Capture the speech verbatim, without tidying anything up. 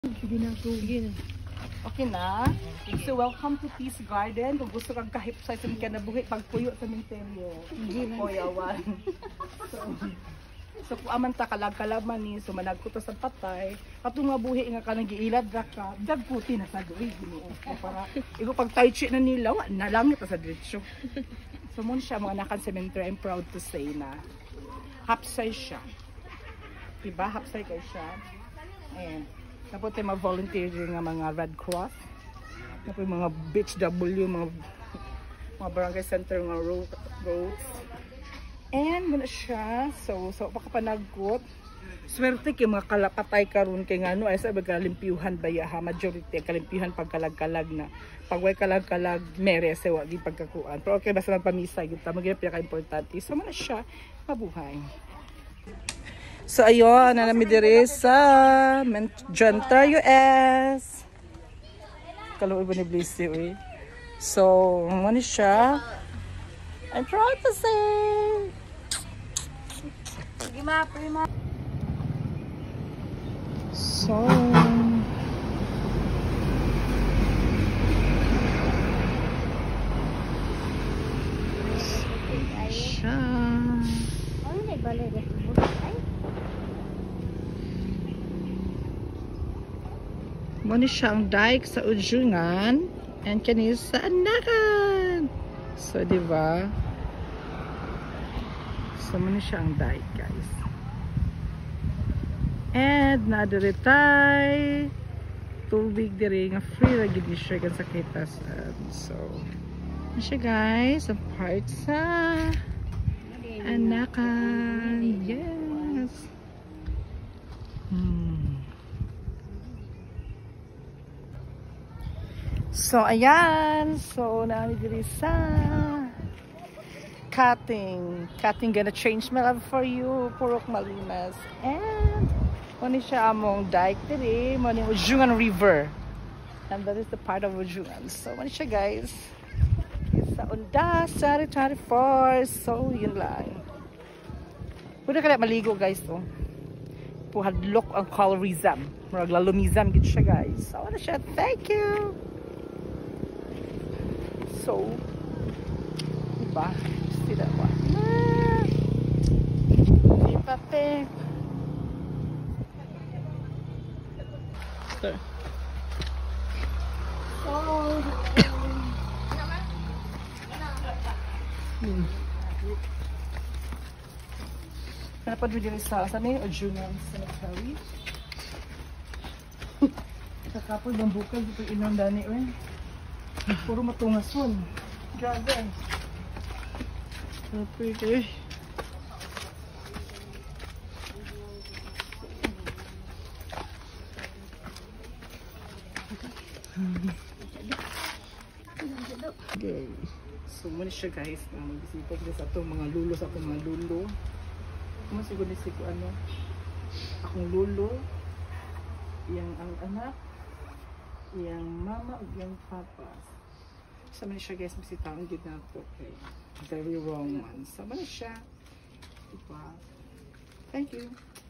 Sige na ako. Sige na. Okay na. So, welcome to Peace Garden. Kung gusto kang kahipsay sa mga nabuhi, pagpuyo sa minteryo. O, yawan. So, so kung aman ta kalag-kalaman ni, so managkuto sa patay, katong mabuhi nga ka nag-iilad ra ka, dagputi na sa doy, ginoo. Para, ikaw pag tai-chi na nila, wa, nalangit na sa diretsyo. So, muna siya, mga nakan cemetery, I'm proud to say na, hapsay siya. Diba? Hapsay kayo siya. Ayan. Tapos tayo mag-volunteer nga mga Red Cross. Tapos mga Beach W, mga, mga barangay center, mga road, roads. And muna siya. So, so pakapanagkot. Swerte kay mga kalapatay karon kay nga ano ay sa kalimpyuhan baya ha. Majority kalimpyuhan pagkalag-kalag na. Pagway kalag-kalag mere sa wagi pagkakuan. Pero okay basta magpamisa gyud ta magina pinaka importante. So muna siya mabuhay. So ayun, na nami diri sa Janta U S. Kalau ibo ni Blissy eh. So, ano siya? I'm proud to say. Sige ma, prima. So, siya. Ano na ibalik dito? Muna siya ang dike sa Ujungan and kanis sa Anakan. So, diba? So, muna siya ang dike, guys. And, nadiritay tubig diri nga free ra gid ni siya kan sa kitasan. So, muna siya, guys. Ang part sa Anakan. Yes. Hmm. So, ayan. So, namin diri sa cutting. Cutting gonna change my love for you. Purok malimas. And, muna siya among dike diri. Muna yung Ujungan River. And that is the part of Ujungan. So, muna siya, guys. Sa Undas, twenty twenty-four. So, yun lang. Pwede ka na maligo, guys. Oh. Puhadlok ang colorism. Marag lalumizam gid siya, guys. So, muna siya. Thank you. So, diba? See that one? Ah, di pate. So, so, hmm. Dapat video sa saan eh? Ujungan Cemetery. Kakapod ng bukal dito inong dani eh. Puro matungason. Grabe. Grabe eh. Okay. So muna siya, guys. Mag-isipag sa itong mga lulo sa itong mga lulo. Kung siguro ko ano. Akong lulo. Yang ang anak. Yang mama o yang papa. Sa man siya, guys, masitang gid na ito. Okay. Very wrong one. Sa man siya. Diba? Thank you.